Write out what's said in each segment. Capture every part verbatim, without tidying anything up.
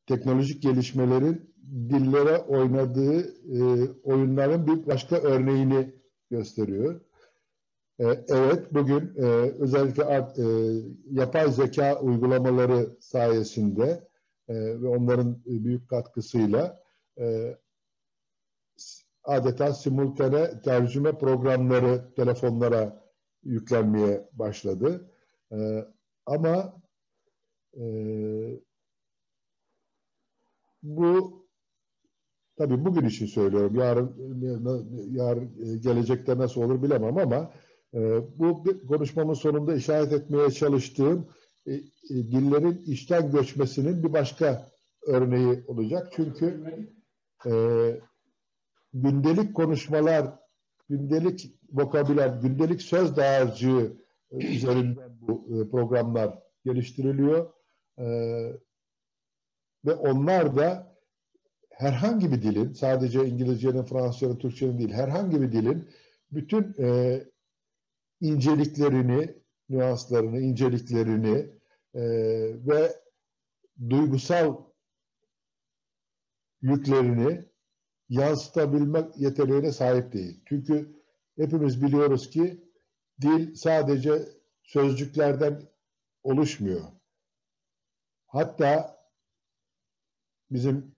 teknolojik gelişmelerin dillere oynadığı e, oyunların bir başka örneğini gösteriyor. E, evet, bugün e, özellikle art, e, yapay zeka uygulamaları sayesinde e, ve onların büyük katkısıyla e, adeta simultane tercüme programları telefonlara yüklenmeye başladı. E, ama e, bu tabii bugün için söylüyorum. Yarın, yarın gelecekte nasıl olur bilemem ama e, bu konuşmamın sonunda işaret etmeye çalıştığım e, e, dillerin içten göçmesinin bir başka örneği olacak. Çünkü e, gündelik konuşmalar, gündelik vokabüler, gündelik söz dağarcığı üzerinden bu programlar geliştiriliyor. E, ve onlar da herhangi bir dilin, sadece İngilizcenin, Fransızcanın, Türkçenin değil, herhangi bir dilin bütün e, inceliklerini, nüanslarını, inceliklerini e, ve duygusal yüklerini yansıtabilme yeteneğine sahip değil. Çünkü hepimiz biliyoruz ki dil sadece sözcüklerden oluşmuyor. Hatta bizim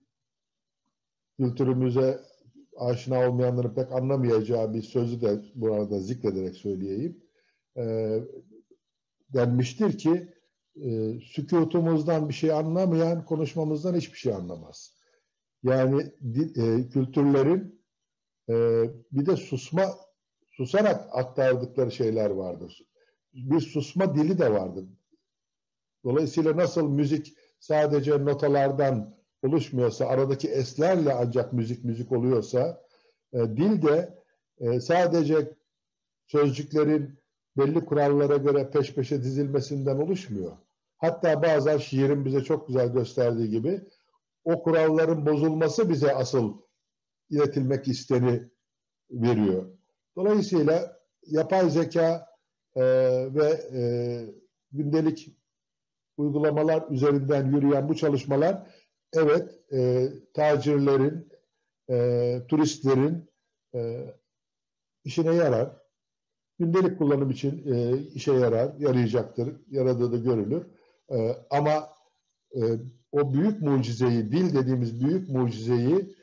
kültürümüze aşina olmayanların pek anlamayacağı bir sözü de bu arada zikrederek söyleyeyim. E, denmiştir ki e, sükutumuzdan bir şey anlamayan konuşmamızdan hiçbir şey anlamaz. Yani e, kültürlerin e, bir de susma, susarak aktardıkları şeyler vardır. Bir susma dili de vardır. Dolayısıyla nasıl müzik sadece notalardan oluşmuyorsa, aradaki eslerle ancak müzik müzik oluyorsa, e, dil de e, sadece sözcüklerin belli kurallara göre peş peşe dizilmesinden oluşmuyor. Hatta bazen şiirin bize çok güzel gösterdiği gibi o kuralların bozulması bize asıl iletilmek isteni veriyor. Dolayısıyla yapay zeka e, ve e, gündelik uygulamalar üzerinden yürüyen bu çalışmalar, evet, e, tacirlerin, e, turistlerin e, işine yarar. Gündelik kullanım için e, işe yarar, yarayacaktır, yaradığı da görülür. E, ama e, o büyük mucizeyi, dil dediğimiz büyük mucizeyi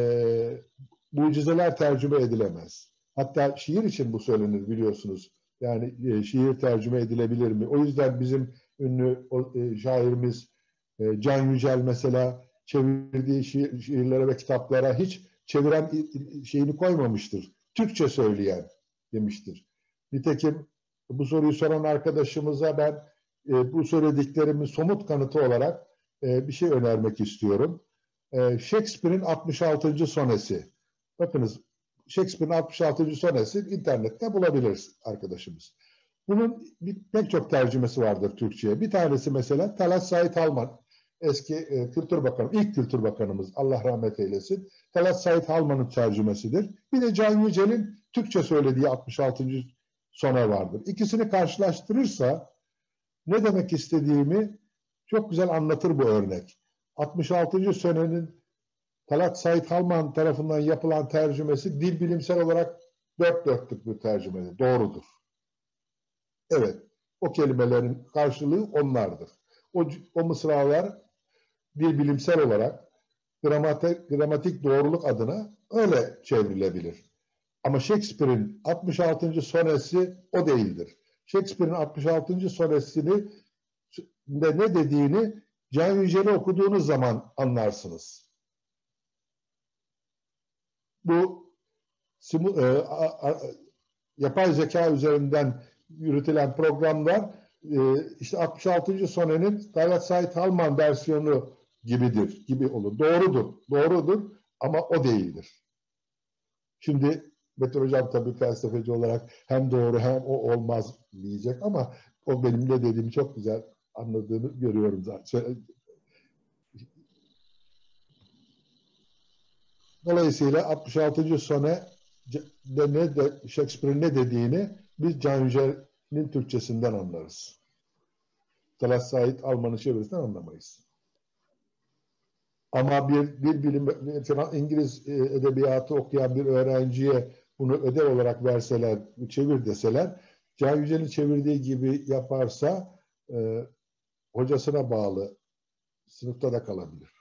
e, mucizeler tercüme edilemez. Hatta şiir için bu söylenir, biliyorsunuz. Yani e, şiir tercüme edilebilir mi? O yüzden bizim ünlü o, e, şairimiz e, Can Yücel mesela çevirdiği şiir, şiirlere ve kitaplara hiç çeviren şeyini koymamıştır. Türkçe söyleyen demiştir. Nitekim bu soruyu soran arkadaşımıza ben e, bu söylediklerimin somut kanıtı olarak e, bir şey önermek istiyorum. E, Shakespeare'in altmış altıncı sonesi. Bakınız, Shakespeare'in altmış altıncı sonesi internette bulabiliriz arkadaşımız. Bunun bir, pek çok tercümesi vardır Türkçe'ye. Bir tanesi mesela Talat Said Halman, eski e, Kültür Bakanı, ilk Kültür Bakanımız, Allah rahmet eylesin. Talat Said Halman'ın tercümesidir. Bir de Can Yücel'in Türkçe söylediği altmış altıncı sona vardır. İkisini karşılaştırırsa ne demek istediğimi çok güzel anlatır bu örnek. altmış altıncı senenin Talat Said Halman tarafından yapılan tercümesi dil bilimsel olarak dört dörtlük bir tercümedir. Doğrudur. Evet, o kelimelerin karşılığı onlardır. O, o mısralar dil bilimsel olarak gramatik, gramatik doğruluk adına öyle çevrilebilir. Ama Shakespeare'in altmış altıncı sonesi o değildir. Shakespeare'in altmış altıncı sonesini de ne dediğini Can Yücel'i okuduğunuz zaman anlarsınız. Bu e, a, a, yapay zeka üzerinden yürütülen programlar e, işte altmış altıncı sonenin Talat Said Halman versiyonu gibidir, gibi olur. Doğrudur, doğrudur ama o değildir. Şimdi Metin Hocam tabii felsefeci olarak hem doğru hem o olmaz diyecek ama o benim ne dediğimi çok güzel anladığını görüyorum zaten. Dolayısıyla altmış altıncı sone de ne de Shakespeare'in ne dediğini biz Can Yücel'in Türkçesinden anlarız. Talat Said Halman'ın çevirisinden anlamayız. Ama bir, bir bilim, bir İngiliz edebiyatı okuyan bir öğrenciye bunu ödev olarak verseler, çevir deseler, Can Yücel'in çevirdiği gibi yaparsa e, hocasına bağlı, sınıfta da kalabilir.